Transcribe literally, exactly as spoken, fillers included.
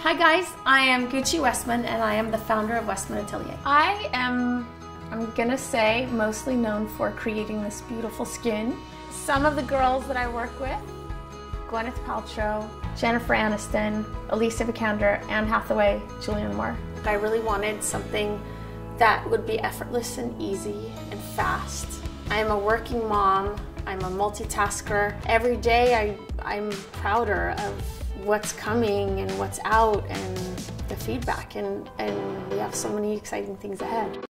Hi guys, I am Gucci Westman and I am the founder of Westman Atelier. I am, I'm gonna say, mostly known for creating this beautiful skin. Some of the girls that I work with, Gwyneth Paltrow, Jennifer Aniston, Alicia Vikander, Anne Hathaway, Julianne Moore. I really wanted something that would be effortless and easy and fast. I am a working mom, I'm a multitasker. Every day I, I'm prouder of what's coming and what's out and the feedback, and, and we have so many exciting things ahead.